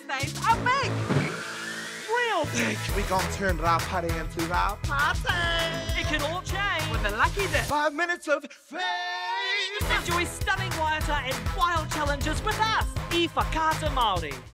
birthdays are big! Real big! We gon' turn our party into our party! It can all change with a lucky dip. 5 minutes of fame! Enjoy stunning waiata and wild challenges with us, I Whakaata Māori.